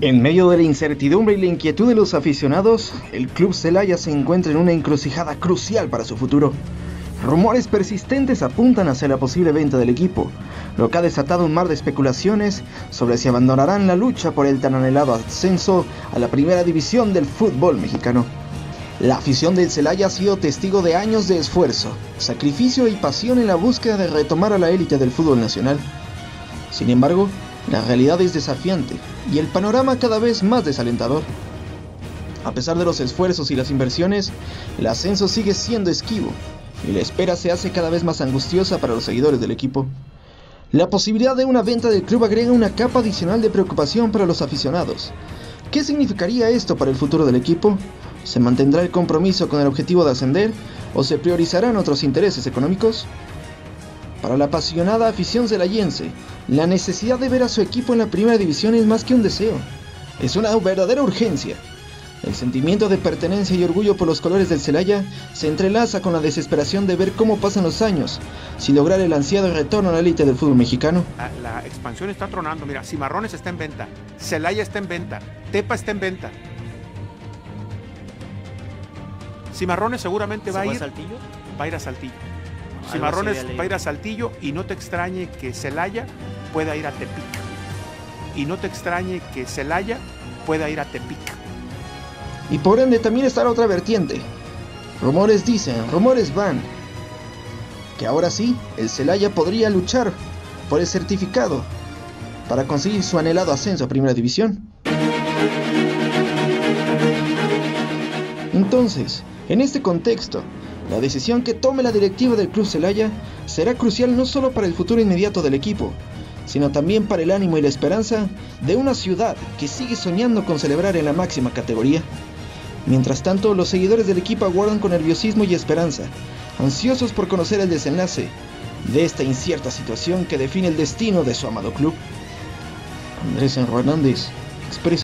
En medio de la incertidumbre y la inquietud de los aficionados, el club Celaya se encuentra en una encrucijada crucial para su futuro. Rumores persistentes apuntan hacia la posible venta del equipo, lo que ha desatado un mar de especulaciones sobre si abandonarán la lucha por el tan anhelado ascenso a la primera división del fútbol mexicano. La afición del Celaya ha sido testigo de años de esfuerzo, sacrificio y pasión en la búsqueda de retomar a la élite del fútbol nacional. Sin embargo, la realidad es desafiante y el panorama cada vez más desalentador. A pesar de los esfuerzos y las inversiones, el ascenso sigue siendo esquivo y la espera se hace cada vez más angustiosa para los seguidores del equipo. La posibilidad de una venta del club agrega una capa adicional de preocupación para los aficionados. ¿Qué significaría esto para el futuro del equipo? ¿Se mantendrá el compromiso con el objetivo de ascender o se priorizarán otros intereses económicos? Para la apasionada afición celayense, la necesidad de ver a su equipo en la primera división es más que un deseo, es una verdadera urgencia. El sentimiento de pertenencia y orgullo por los colores del Celaya se entrelaza con la desesperación de ver cómo pasan los años, sin lograr el ansiado retorno a la élite del fútbol mexicano. La expansión está tronando, mira, Cimarrones está en venta, Celaya está en venta, Tepa está en venta. Cimarrones seguramente va a ir a Saltillo. Cimarrones va a ir a Saltillo y no te extrañe que Celaya pueda ir a Tepic. Y no te extrañe que Celaya pueda ir a Tepic. Y por ende también está la otra vertiente. Rumores dicen, rumores van, que ahora sí, el Celaya podría luchar por el certificado para conseguir su anhelado ascenso a Primera División. Entonces, en este contexto, la decisión que tome la directiva del Club Celaya será crucial no solo para el futuro inmediato del equipo, sino también para el ánimo y la esperanza de una ciudad que sigue soñando con celebrar en la máxima categoría. Mientras tanto, los seguidores del equipo aguardan con nerviosismo y esperanza, ansiosos por conocer el desenlace de esta incierta situación que define el destino de su amado club. Andrés Hernández, Expreso.